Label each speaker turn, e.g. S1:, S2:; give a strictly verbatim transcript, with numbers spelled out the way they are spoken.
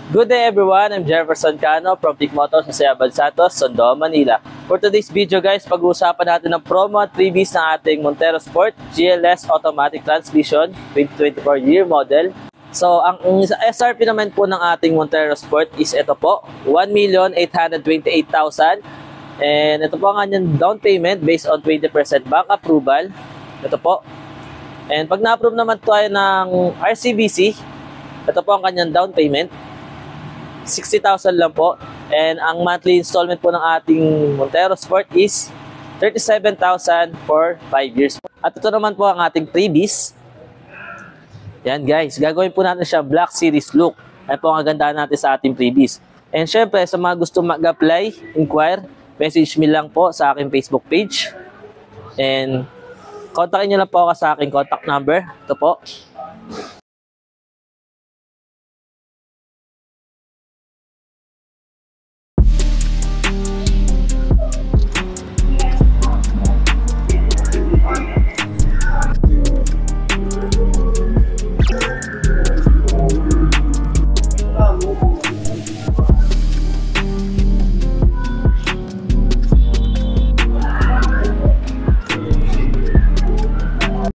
S1: Good day everyone, I'm Jefferson Cano from Pick Motors sa Sayabad Santos, Tondo, Manila. For today's video guys, pag-uusapan natin ng promo at freebies ng ating Montero Sport G L S Automatic Transmission twenty twenty-four year model. So ang S R P naman po ng ating Montero Sport is ito po, one million eight hundred twenty-eight thousand. And ito po ang kanyang down payment based on twenty percent bank approval. Ito po. And pag na-approve naman tayo ng R C B C, ito po ang kanyang down payment. sixty thousand lang po. And ang monthly installment po ng ating Montero Sport is thirty-seven thousand for five years. At ito naman po ang ating freebies. Yan guys, gagawin po natin siya Black Series look. Yan po ang kagandahan natin sa ating freebies. And syempre, sa mga gusto mag-apply, inquire, message me lang po sa aking Facebook page. And kontakin nyo lang po ako sa aking contact number. Ito po.